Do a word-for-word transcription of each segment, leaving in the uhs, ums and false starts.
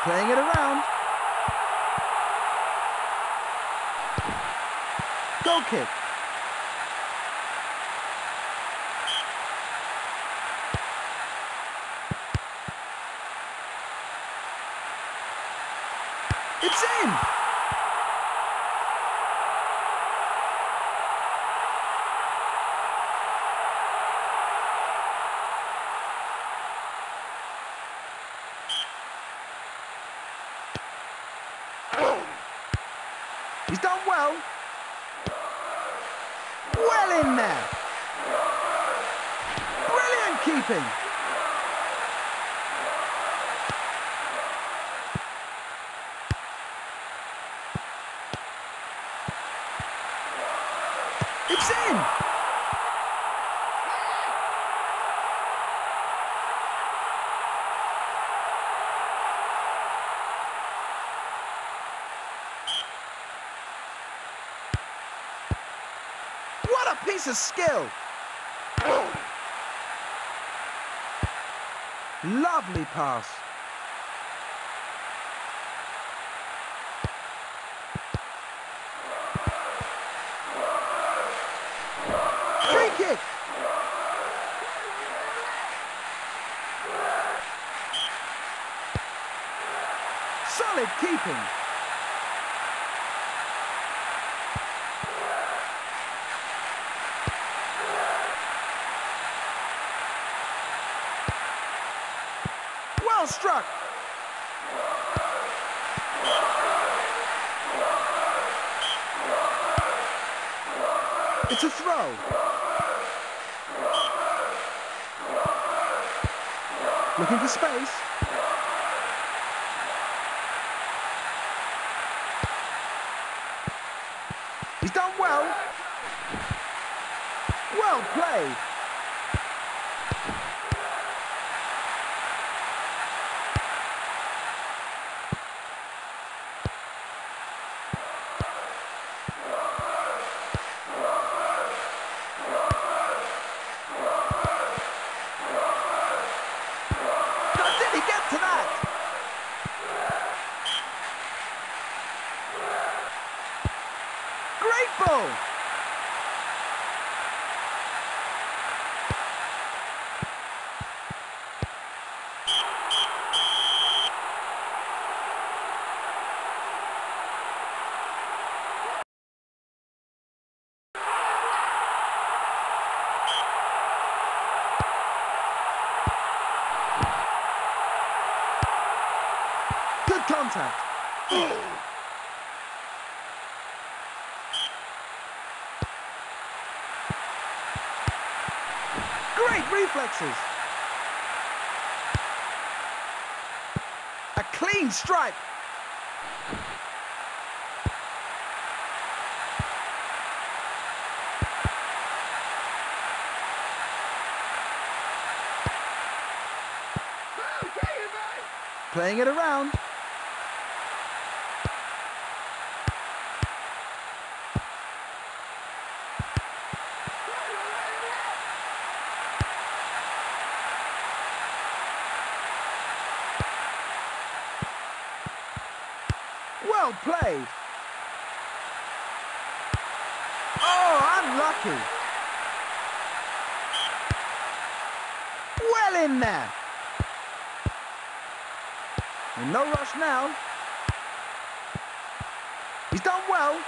Playing it around. Goal kick. It's in! He's done well. Well in there. Brilliant keeping. It's in! What a piece of skill! Lovely pass. Free kick. Solid keeping. Well struck. It's a throw. Looking for space. He's done well. Well played. To that. Great ball. Good contact. Great reflexes. A clean strike. Playing it around. Well played. Oh, unlucky. Well in there. In no rush now. He's done well.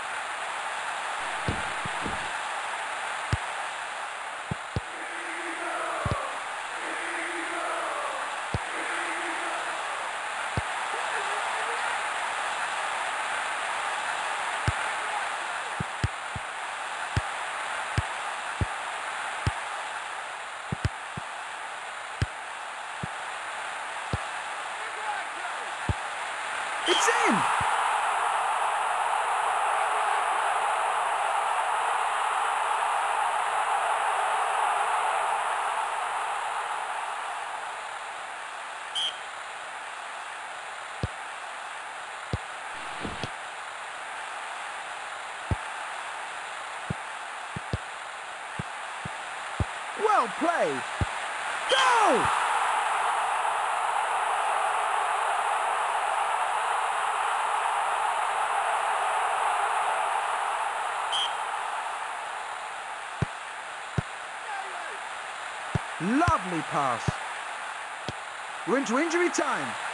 It's in! Well played! Go! Lovely pass. We're into injury time.